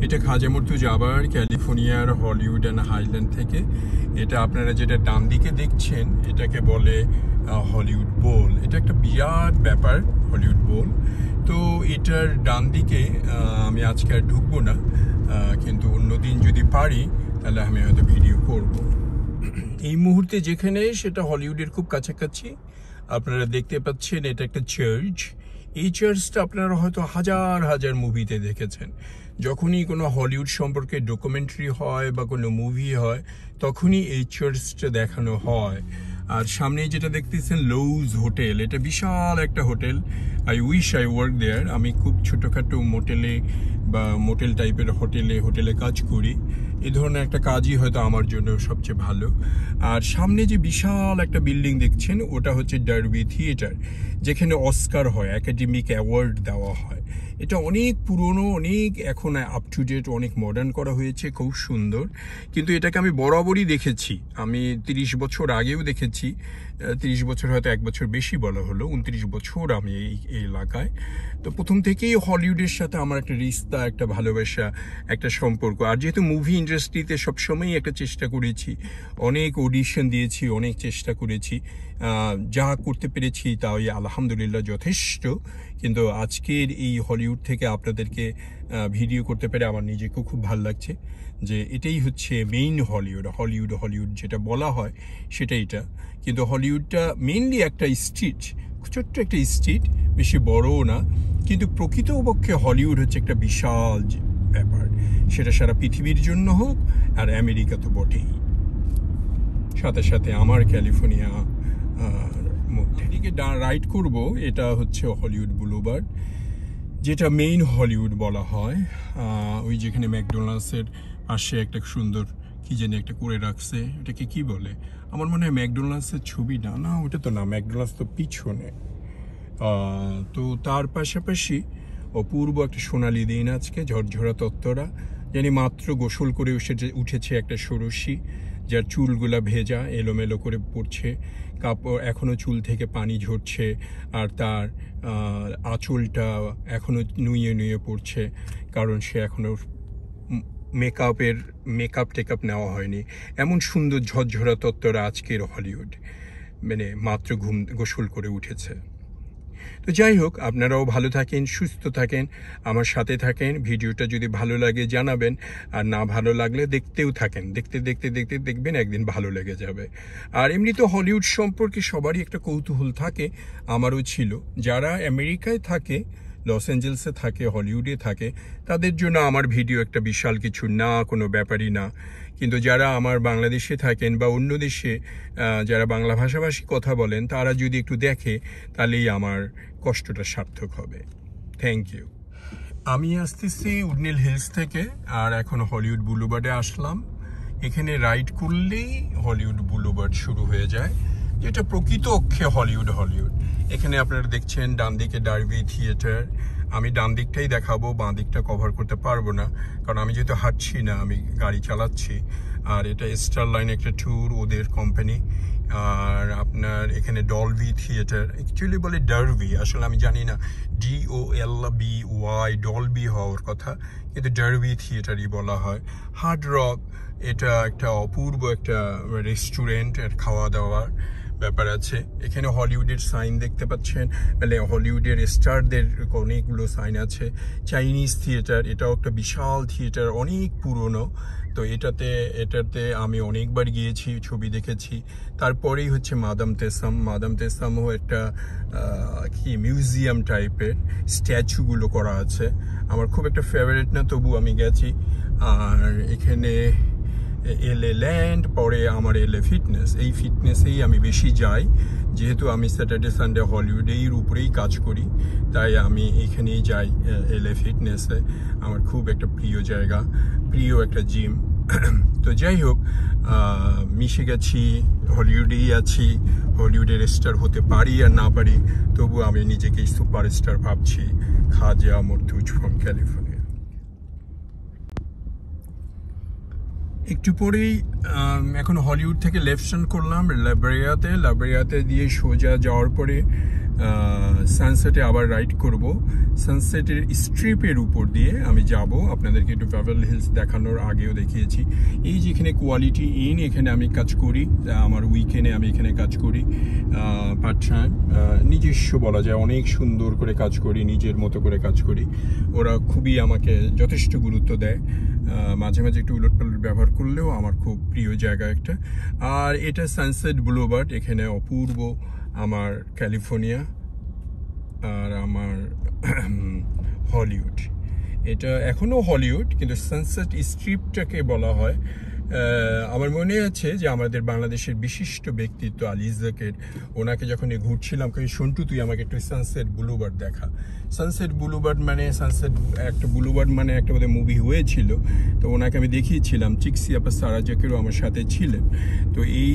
এটা খাজা মুর্তজাবার ক্যালিফোর্নিয়ার Hollywood and highland থেকে। এটা আপনারা যেটা ডান দিকে দেখছেন এটাকে বলে হলিউড বোল। এটা একটা বিরাট ব্যাপার হলিউড বোল। তো এটার ডান দিকে আমি আজকে আর ঢুকবো না, কিন্তু অন্যদিন যদি পারি তাহলে আমি হয়তো ভিডিও করব। এই মুহূর্তে যেখানে সেটা হলিউডের খুব কাছাকাছি আপনারা দেখতে পাচ্ছেন, এটা একটা চার্চ। এই চার্চটা আপনারা হয়তো হাজার হাজার মুভিতে দেখেছেন। যখনই কোনো হলিউড সম্পর্কে ডকুমেন্টারি হয় বা কোনো মুভি হয় তখনই এই চার্চটা দেখানো হয়। আর সামনে যেটা দেখতেছেন লোউজ হোটেল, এটা বিশাল একটা hotel. I wish I work there. আমি খুব ছোটোখাটো মোটেলে বা মোটেল টাইপের হোটেলে কাজ করি। এই ধরনের একটা কাজই হয়তো আমার জন্য সবচেয়ে ভালো। আর সামনে যে বিশাল একটা বিল্ডিং দেখছেন ওটা হচ্ছে ডার্বি থিয়েটার, যেখানে অস্কার হয়, একাডেমিক অ্যাওয়ার্ড দেওয়া হয়। এটা অনেক পুরনো, অনেক এখন আপ টু ডেট, অনেক মডার্ন করা হয়েছে, খুব সুন্দর। কিন্তু এটাকে আমি বরাবরই দেখেছি। আমি 30 বছর আগেও দেখেছি। 30 বছর হয়তো 1 বছর বেশি বলা হলো, 29 বছর আমি এই এলাকায়। তো প্রথম থেকেই হলিউডের সাথে আমার একটা রিস্তা, একটা ভালোবাসা, একটা সম্পর্ক। আর যেহেতু মুভি ইন্ডাস্ট্রিতে সবসময়ই একটা চেষ্টা করেছি, অনেক অডিশন দিয়েছি, অনেক চেষ্টা করেছি, যা করতে পেরেছি তাই আলহামদুলিল্লাহ যথেষ্ট। কিন্তু আজকের এই হলিউড থেকে আপনাদেরকে ভিডিও করতে পেরে আমার নিজেকেও খুব ভালো লাগছে যে এটাই হচ্ছে মেইন হলিউড যেটা বলা হয় সেটা এটা। কিন্তু হলিউডটা মেইনলি একটা স্ট্রিট, ছোট্ট একটা স্ট্রিট, বেশি বড়ও না। কিন্তু প্রকৃতপক্ষে হলিউড হচ্ছে একটা বিশাল ব্যাপার, সেটা সারা পৃথিবীর জন্য হোক, আর আমেরিকা তো বটেই, সাথে সাথে আমার ক্যালিফোর্নিয়া মধ্যে দিকে রাইড করব। এটা হচ্ছে হলিউড বুলভার্ড, যেটা মেইন হলিউড বলা হয়। ওই যেখানে ম্যাকডোনাল্ডসের পাশে একটা সুন্দর কি জানি একটা করে রাখছে, এটাকে কি বলে? আমার মনে হয় ম্যাকডোনাল্ডসের ছবি না, ওটা তো না, ম্যাকডোনাল্ডস তো পিছনে। তো তার পাশাপাশি অপূর্ব একটা সোনালি দিন আজকে, ঝরঝরা তত্ত্বরা, জানি মাত্র গোসল করে উঠেছে একটা ষোড়শী, যার চুলগুলা ভেজা এলোমেলো করে পড়ছে, কাপড় এখনও চুল থেকে পানি ঝরছে, আর তার আঁচলটা এখনও নুয়ে পড়ছে, কারণ সে এখনও মেকআপ টেকআপ নেওয়া হয়নি। এমন সুন্দর ঝরঝরা তত্ত্বরা আজকের হলিউড, মানে মাত্র গোসল করে উঠেছে। তো যাই হোক, আপনারাও ভালো থাকেন, সুস্থ থাকেন, আমার সাথে থাকেন। ভিডিওটা যদি ভালো লাগে জানাবেন, আর না ভালো লাগলে দেখতেও থাকেন। দেখতে দেখবেন একদিন ভালো লেগে যাবে। আর এমনি তো হলিউড সম্পর্কে সবারই একটা কৌতূহল থাকে, আমারও ছিল। যারা আমেরিকায় থাকে, লস অ্যাঞ্জেলসে থাকে, হলিউডে থাকে, তাদের জন্য আমার ভিডিও একটা বিশাল কিছু না, কোনো ব্যাপারই না। কিন্তু যারা আমার বাংলাদেশে থাকেন বা অন্য দেশে যারা বাংলা ভাষাভাষী কথা বলেন, তারা যদি একটু দেখে তাহলেই আমার কষ্টটা সার্থক হবে। Thank you. আমি আসতেছি উডনেল হিলস থেকে, আর এখন হলিউড বুলভার্ডে আসলাম। এখানে রাইড করলেই হলিউড বুলভার্ড শুরু হয়ে যায়, যেটা প্রকৃত অক্ষে হলিউড। এখানে আপনারা দেখছেন ডান দিকে ডার্বি থিয়েটার। আমি ডান দিকটাই দেখাবো, বাঁ দিকটা কভার করতে পারবো না, কারণ আমি যেহেতু হাঁটছি না, আমি গাড়ি চালাচ্ছি। আর এটা স্টার লাইন একটা ট্যুর, ওদের কোম্পানি। আর আপনার এখানে ডলবি থিয়েটার, অ্যাকচুয়ালি বলে ডার্বি, আসলে আমি জানি না DOLBY ডলবি হওয়ার কথা, কিন্তু ডার্বি থিয়েটারই বলা হয়। হার্ড রক, এটা একটা অপূর্ব একটা রেস্টুরেন্ট, আর খাওয়া দাওয়ার ব্যাপার আছে। এখানে হলিউডের সাইন দেখতে পাচ্ছেন, মানে হলিউডের স্টারদের অনেকগুলো সাইন আছে। চাইনিজ থিয়েটার, এটাও একটা বিশাল থিয়েটার, অনেক পুরনো। তো এটাতে আমি অনেকবার গিয়েছি, ছবি দেখেছি। তারপরেই হচ্ছে মাদাম তেসামও একটা কি মিউজিয়াম টাইপের, স্ট্যাচুগুলো করা আছে। আমার খুব একটা ফেভারিট না, তবু আমি গেছি। আর এখানে LA ল্যান্ড, পরে আমার LA ফিটনেস। এই ফিটনেসেই আমি বেশি যাই, যেহেতু আমি স্যাটারডে সানডে হলিউডের উপরেই কাজ করি, তাই আমি এখানেই যাই LA ফিটনেসে। আমার খুব একটা প্রিয় জায়গা, প্রিয় একটা জিম। তো যাই হোক, মিশে গেছি, হলিউডেই আছি। হলিউডের স্টার হতে পারি আর না পারি, তবু আমি নিজেকেই সুপারস্টার ভাবছি। Khaja Murtuz from California. একটু পরেই এখন হলিউড থেকে লেফট টার্ন করলাম লাব্রিয়াতে দিয়ে সোজা যাওয়ার পরে সানসেটে আবার রাইড করব। সানসেটের স্ট্রিপের উপর দিয়ে আমি যাব, আপনাদেরকে একটু বেভারলি হিলস দেখানোর আগেও দেখিয়েছি। এই যেখানে কোয়ালিটি ইন, এখানে আমি কাজ করি, আমার উইকেন্ডে আমি এখানে কাজ করি পার্ট টাইম, নিজস্ব বলা যায়, অনেক সুন্দর করে কাজ করি, নিজের মতো করে কাজ করি। ওরা খুবই আমাকে যথেষ্ট গুরুত্ব দেয়, মাঝে মাঝে একটু উলটপালট ব্যবহার করলেও আমার খুব প্রিয় জায়গা একটা। আর এটা সানসেট বুলভার্ড, এখানে অপূর্ব আমার ক্যালিফোর্নিয়া আর আমার হলিউড। এটা এখনও হলিউড, কিন্তু সানসেট স্ট্রিপটাকে বলা হয়। আমার মনে আছে যে আমাদের বাংলাদেশের বিশিষ্ট ব্যক্তিত্ব আলী জাকের, ওনাকে যখন ঘুরছিলাম, সন্টু তুই আমাকে একটু সানসেট বুলভার্ড দেখা। সানসেট বুলভার্ড মানে একটা বুলভার্ড মানে একটা বোধহয় মুভি হয়েছিল, তো ওনাকে আমি দেখিয়েছিলাম। চিক্সি আপা সারা জাকেরও আমার সাথে ছিলেন। তো এই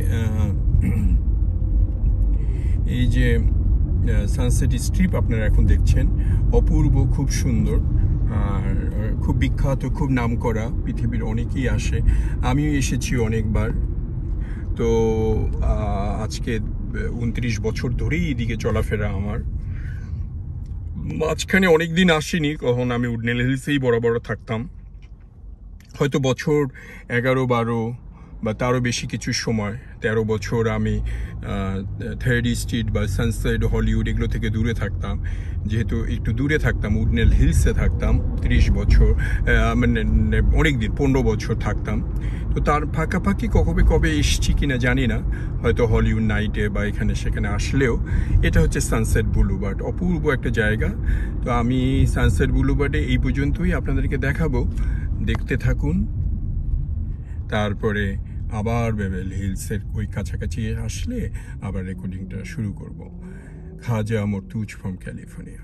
যে সানসেট স্ট্রিপ আপনারা এখন দেখছেন, অপূর্ব, খুব সুন্দর আর খুব বিখ্যাত, খুব নামকরা, পৃথিবীর অনেকেই আসে, আমিও এসেছি অনেকবার। তো আজকে 29 বছর ধরেই এদিকে চলাফেরা আমার। মাঝখানে অনেক দিন আসিনি, কখন আমি উডনেল হিলসেই বড় থাকতাম, হয়তো বছর 11-12 বা তারও বেশি কিছু সময়, 13 বছর আমি থার্ড স্ট্রিট বা সানসেট, হলিউড এগুলো থেকে দূরে থাকতাম। যেহেতু একটু দূরে থাকতাম, উডনেল হিলসে থাকতাম 30 বছর, মানে অনেক দিন, 15 বছর থাকতাম। তো তার ফাঁকাফাঁকি কবে এসছি কিনা জানি না, হয়তো হলিউড নাইটে বা এখানে সেখানে আসলেও। এটা হচ্ছে সানসেট বুলভার্ড, অপূর্ব একটা জায়গা। তো আমি সানসেট বুলভার্ডে এই পর্যন্তই আপনাদেরকে দেখাবো, দেখতে থাকুন। তারপরে আবার বেভারলি হিলসের ওই কাছাকাছি আসলে আবার রেকর্ডিংটা শুরু করব। Khaja Murtuz from California.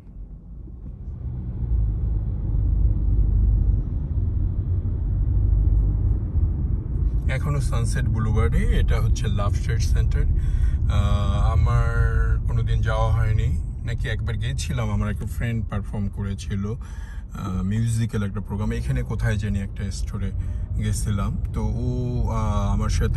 এখনো সানসেট বুলভার্ডে, এটা হচ্ছে লাভ ট্রেড সেন্টার। আমার কোনোদিন যাওয়া হয়নি, নাকি একবার গিয়েছিলাম, আমার একটা ফ্রেন্ড পারফর্ম করেছিল মিউজিক্যাল একটা প্রোগ্রাম, এখানে কোথায় জানি একটা স্টোরে গেছিলাম। তো ও আমার সাথে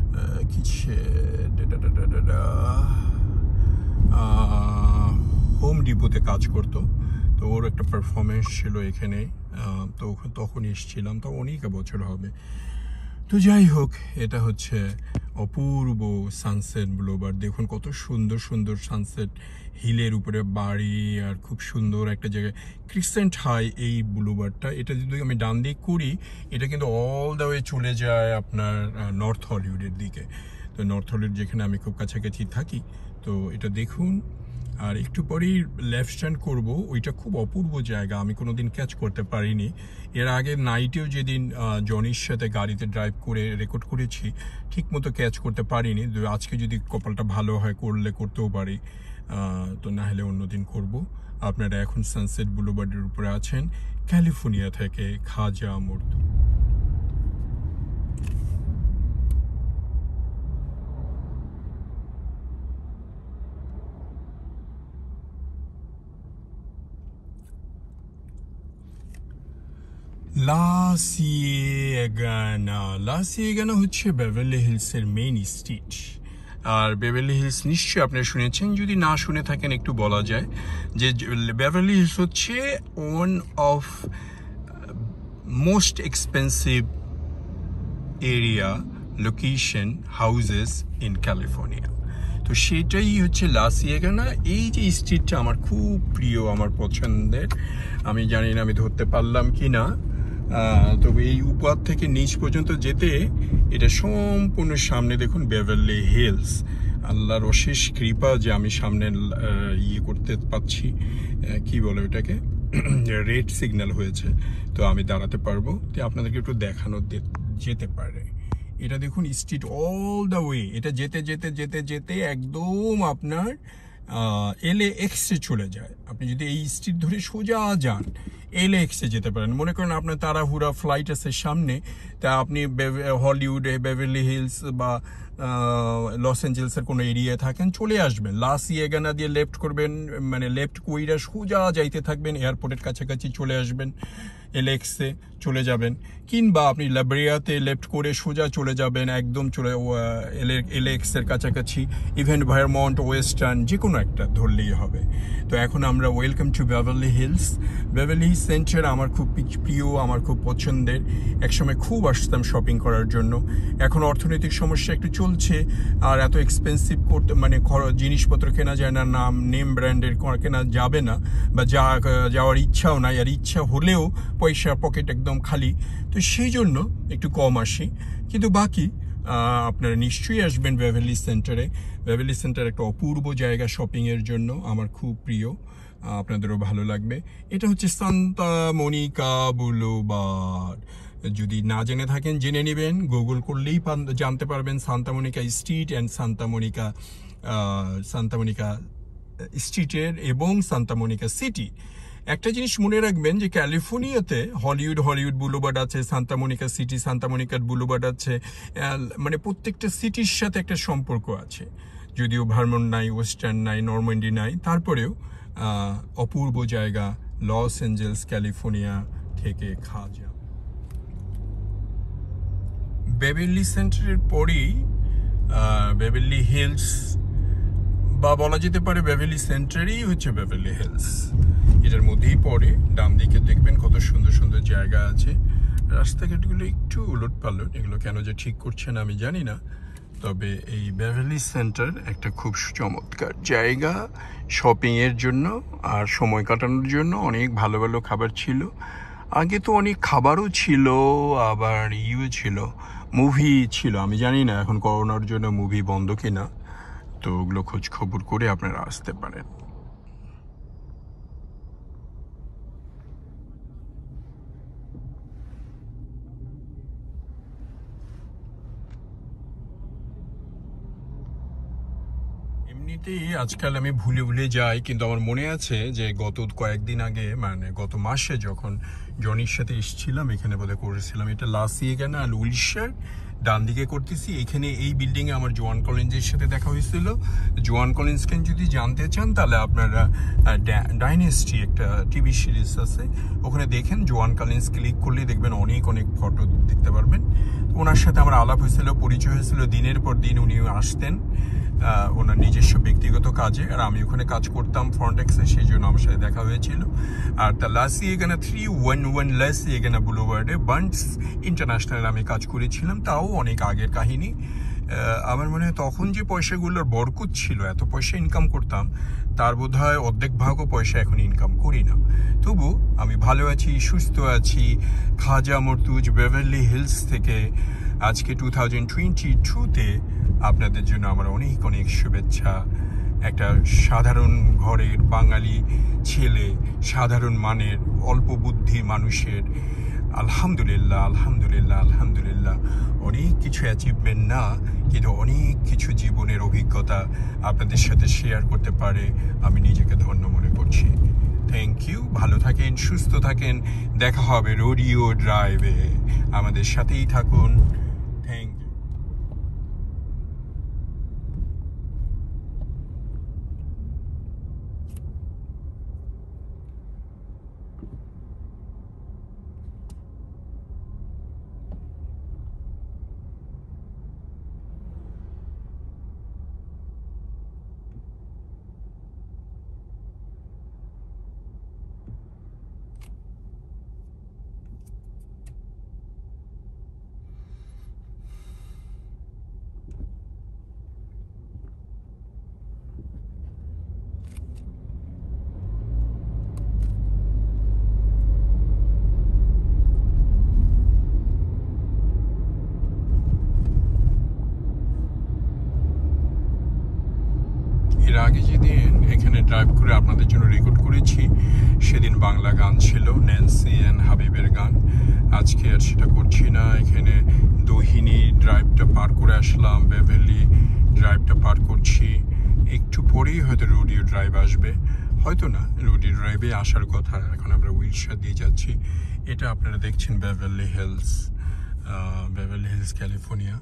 হোম ডিপোতে কাজ করতো, তো ওর একটা পারফরমেন্স ছিল এখানে, তো তখন এসেছিলাম, তো অনেক বছর হবে। তো যাই হোক, এটা হচ্ছে অপূর্ব সানসেট বুলভার্ড। দেখুন কত সুন্দর সুন্দর সানসেট, হিলের উপরে বাড়ি, আর খুব সুন্দর একটা জায়গায়, ক্রিসেন্ট হাই এই বুলভার্ডটা। এটা যদি আমি ডান দিক করি, এটা কিন্তু অল দ্য ওয়ে চলে যায় আপনার নর্থ হলিউডের দিকে। তো নর্থ হলিউড যেখানে আমি খুব কাছাকাছি থাকি, তো এটা দেখুন। আর একটু পরেই লেফট টার্ন করব, ওইটা খুব অপূর্ব জায়গা, আমি কোনোদিন ক্যাচ করতে পারিনি। এর আগে নাইটেও যেদিন জনির সাথে গাড়িতে ড্রাইভ করে রেকর্ড করেছি, ঠিক মতো ক্যাচ করতে পারিনি। আজকে যদি কপালটা ভালো হয়, করতেও পারি, তো না হলে অন্যদিন করব। আপনারা এখন সানসেট বুলভার্ডের উপরে আছেন, ক্যালিফোর্নিয়া থেকে খাজা মর্তু। লা সিয়েগানা হচ্ছে বেভারলি হিলসের মেইন স্ট্রিট। আর বেভারলি হিলস নিশ্চয়ই আপনারা শুনেছেন, যদি না শুনে থাকেন একটু বলা যায় যে বেভারলি হিলস হচ্ছে one of most expensive area, location, houses in California. তো সেটাই হচ্ছে লা সিয়েগানা। এই যে স্ট্রিটটা আমার খুব প্রিয়, আমার পছন্দের। আমি জানি না আমি ধরতে পারলাম কি না, তবে এই উপর থেকে নিচ পর্যন্ত যেতে এটা সম্পূর্ণ সামনে দেখুন বেভারলি হিলস। আল্লাহর অশেষ কৃপা যে আমি সামনে করতে পাচ্ছি, কি বলে ওটাকে, রেড সিগন্যাল হয়েছে, তো আমি দাঁড়াতে পারবো। তো আপনাদেরকে একটু দেখানো যেতে পারে। এটা দেখুন স্ট্রিট অল দ্য ওয়ে, এটা যেতে যেতে যেতে যেতে একদম আপনার LAX চলে যায়। আপনি যদি এই স্ট্রিট ধরে সোজা যান, এলএক্সে যেতে পারেন। মনে করেন আপনার তাড়াহুড়া ফ্লাইট আছে সামনে, তা আপনি হলিউডে, বেভারলি হিলস বা লস অ্যাঞ্জেলসের কোনো এরিয়ায় থাকেন, চলে আসবেন, লাস ইয়েগানা দিয়ে লেফট করবেন, মানে লেফট কইরা সোজা যাইতে থাকবেন, এয়ারপোর্টের কাছাকাছি চলে আসবেন, এলএক্সে চলে যাবেন। কিংবা আপনি লাব্রিয়াতে লেফট করে সোজা চলে যাবেন, একদম চলে এলএক্সের কাছাকাছি, ইভেন ভায়ারমন্ট, ওয়েস্টার্ন, যে কোনো একটা ধরলেই হবে। তো এখন আমরা welcome to Beverly Hills. Beverly Hills Center আমার খুব প্রিয়, আমার খুব পছন্দের। একসময় খুব আসতাম শপিং করার জন্য। এখন অর্থনৈতিক সমস্যা একটু চলছে, আর এত এক্সপেন্সিভ করতে মানে জিনিসপত্র কেনা যায় না, নেম ব্র্যান্ডের কেনা যাবে না, বা যাওয়ার ইচ্ছাও নাই, আর ইচ্ছা হলেও পয়সা পকেট একদম খালি। তো সেই জন্য একটু কম আসি, কিন্তু বাকি আপনারা নিশ্চয়ই আসবেন বেভারলি সেন্টারে। বেভারলি সেন্টার একটা অপূর্ব জায়গা শপিংয়ের জন্য, আমার খুব প্রিয়, আপনাদেরও ভালো লাগবে। এটা হচ্ছে সান্তা মনিকা বুলভার্ড। যদি না জেনে থাকেন জেনে নেবেন, গুগল করলেই জানতে পারবেন Santa Monica street and Santa Monica স্ট্রিটের এবং সান্তা মনিকা সিটি। একটা জিনিস মনে রাখবেন যে ক্যালিফোর্নিয়াতে হলিউড বুলভার্ড আছে, Santa Monica city, Santa Monica boulevard আছে, মানে প্রত্যেকটা সিটির সাথে একটা সম্পর্ক আছে। যদিও ভারমন্ট নাই, ওয়েস্টার্ন নাই, নরম্যান্ডি নাই, তারপরেও অপূর্ব জায়গা লস অ্যাঞ্জেলস ক্যালিফোর্নিয়া থেকে খাজা। বেভারলি সেন্টারের পরেই বেভারলি হিলস, বা বলা যেতে পারে বেভারলি সেন্টারই হচ্ছে বেভারলি হিলস। এটার মধ্যেই পড়ে। ডান দিকে দেখবেন কত সুন্দর সুন্দর জায়গা আছে। রাস্তাঘাটগুলো একটু উলট পালট, এগুলো কেন যে ঠিক করছেন আমি জানি না। তবে এই বেভারলি সেন্টার একটা খুব চমৎকার জায়গা শপিংয়ের জন্য আর সময় কাটানোর জন্য। অনেক ভালো ভালো খাবার ছিল, আগে তো অনেক খাবারও ছিল, আবার ছিল, মুভি ছিল। আমি জানি না এখন করোনার জন্য মুভি বন্ধ কিনা, তো ওগুলো খোঁজ খবর করে আপনারা আসতে পারেন। এমনিতেই আজকাল আমি ভুলে যাই, কিন্তু আমার মনে আছে যে গত কয়েকদিন আগে, মানে গত মাসে যখন জনির সাথে এসেছিলাম, এখানে বোধহয় করেছিলাম, এটা লাসিয়েগানা আর উইলশায়ার ডান দিকে করতেছি। এখানে এই বিল্ডিংয়ে আমার জোয়ান কলিন্সের সাথে দেখা হয়েছিল। জোয়ান কলিন্সকে যদি জানতে চান তাহলে আপনারা ডাইনেস্টি একটা টিভি সিরিজ আছে, ওখানে দেখেন, জোয়ান কলিন্স ক্লিক করলে দেখবেন অনেক ফটো দেখতে পারবেন। ওনার সাথে আমার আলাপ হয়েছিল, পরিচয় হয়েছিল। দিনের পর দিন উনি আসতেন ওনার নিজস্ব ব্যক্তিগত কাজে, আর আমি ওখানে কাজ করতাম ফ্রন্টেক্সে, সেই জন্য আমার সাথে দেখা হয়েছিল। আর তা লাসিয়েগানা 311 লাসিয়েগানা বুলভার্ডে বান্টস ইন্টারন্যাশনাল আমি কাজ করেছিলাম, তাও অনেক আগের কাহিনী। আমার মনে হয় তখন যে পয়সাগুলোর বরকত ছিল, এত পয়সা ইনকাম করতাম, তার বোধহয় অর্ধেক ভাগও পয়সা এখন ইনকাম করি না। তবু আমি ভালো আছি, সুস্থ আছি। খাজা মর্তুজ বেভারলি হিলস থেকে আজকে 2022-তে আপনাদের জন্য আমার অনেক শুভেচ্ছা। একটা সাধারণ ঘরের বাঙালি ছেলে, সাধারণ মানের, অল্প বুদ্ধি মানুষের আলহামদুলিল্লাহ অনেক কিছু অ্যাচিভমেন্ট না, কিন্তু অনেক কিছু জীবনের অভিজ্ঞতা আপনাদের সাথে শেয়ার করতে পারে আমি নিজেকে ধন্য মনে করছি। থ্যাংক ইউ, ভালো থাকেন, সুস্থ থাকেন, দেখা হবে রোডিও ড্রাইভে, আমাদের সাথেই থাকুন। Thank you. এর আগে যেদিন এখানে ড্রাইভ করে আপনাদের জন্য রেকর্ড করেছি, সেদিন বাংলা গান ছিল, ন্যান্সি অ্যান্ড হাবিবের গান। আজকে আর সেটা করছি না। এখানে দহিনী ড্রাইভটা পার করে আসলাম, বেভারলি ড্রাইভটা পার করছি। একটু পরেই হয়তো রোডিও ড্রাইভ আসবে। হয়তো না, রোডি ড্রাইভে আসার কথা। এখন আমরা উইলশার দিয়ে যাচ্ছি। এটা আপনারা দেখছেন বেভারলি হিলস, ক্যালিফোর্নিয়া।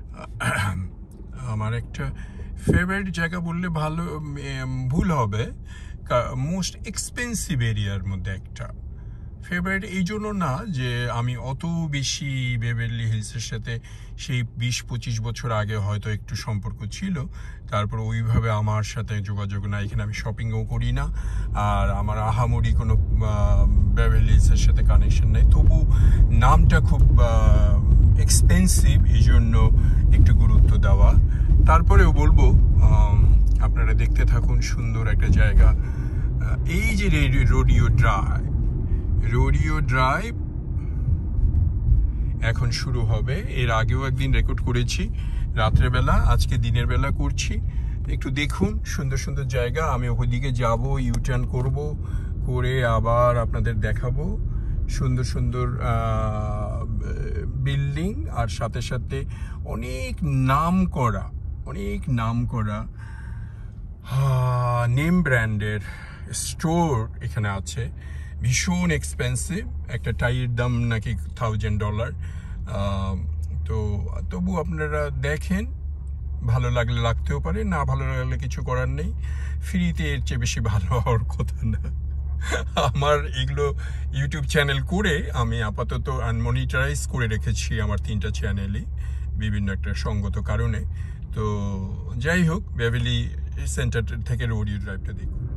আমার একটা ফেভারিট জায়গা বললে ভুল হবে, মোস্ট এক্সপেন্সিভ এরিয়ার মধ্যে একটা। ফেভারিট এই জন্য না যে আমি অত বেশি বেভারলি হিলসের সাথে সেই 20-25 বছর আগে হয়তো একটু সম্পর্ক ছিল, তারপর ওইভাবে আমার সাথে যোগাযোগ না। এখানে আমি শপিংও করি না, আর আমার আহামরি কোনো বেভারলি হিলসের সাথে কানেকশন নেই। তবু নামটা খুব এক্সপেন্সিভ, এই জন্য একটু গুরুত্ব দেওয়া। তারপরেও বলবো আপনারা দেখতে থাকুন, সুন্দর একটা জায়গা। এই যে রোডিও ড্রাইভ এখন শুরু হবে। এর আগেও একদিন রেকর্ড করেছি রাত্রেবেলা, আজকে দিনের বেলা করছি। একটু দেখুন, সুন্দর সুন্দর জায়গা। আমি ওইদিকে যাব, ইউটার্ন করব, করে আবার আপনাদের দেখাবো সুন্দর সুন্দর বিল্ডিং, আর সাথে সাথে অনেক নাম করা নেম ব্র্যান্ডের স্টোর এখানে আছে। ভীষণ এক্সপেন্সিভ, একটা টাইয়ের দাম নাকি $1000। তো তবু আপনারা দেখেন, ভালো লাগলে লাগতেও পারে, না ভালো লাগলে কিছু করার নেই। ফ্রিতে এর চেয়ে বেশি ভালো হওয়ার কথা না। আমার এগুলো ইউটিউব চ্যানেল করে আমি আপাতত আনমনিটারাইজ করে রেখেছি আমার 3টা চ্যানেলই, বিভিন্ন একটা সঙ্গত কারণে। তো যাই হোক, বেভারলি সেন্টার থেকে রোডিও ড্রাইভটা দেখুন।